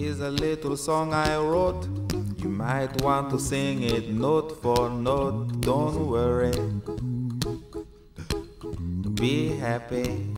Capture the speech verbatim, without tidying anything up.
is a little song I wrote. You might want to sing it note for note. Don't worry, be happy.